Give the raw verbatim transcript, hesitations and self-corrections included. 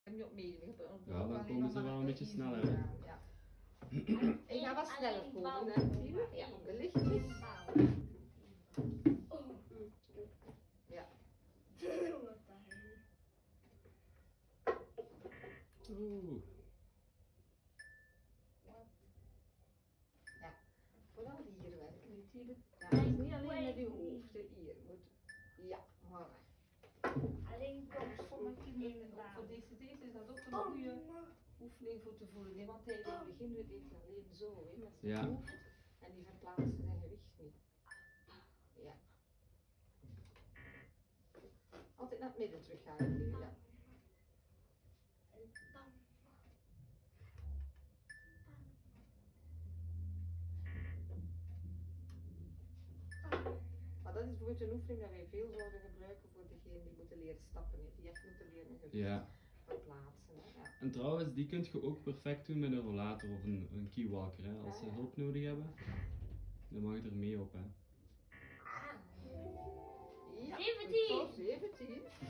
Niet op medium. Ja, dan komen ze wel een beetje sneller. Hè? Ja. Ik ga wat sneller komen natuurlijk. Ja, de lichtjes. Ja. Oeh. Ja, vooral hier werken. Niet hier. Ja, het is niet alleen met uw hoofd, hier. Moet... Ja, maar. Alleen Voor sommige kinderen, ook voor deze, deze is dat ook een goede oefening voor te voelen. Nee, want hij in het begin deed hij alleen zo, hè, met zijn Ja. hoofd. En die verplaatste zijn gewicht niet. Ja. Altijd naar het midden terug gaan. Ja. Maar dat is bijvoorbeeld een oefening dat wij veel zouden gebruiken voor degene die moeten leren stappen. Hè. Die echt moeten leren gewicht Ja. verplaatsen. Hè. Ja. En trouwens, die kun je ook perfect doen met een rollator of een, een keywalker. Hè. Als ze hulp nodig hebben, dan mag je er mee op. Hè. Ja, zeventien. zeventien.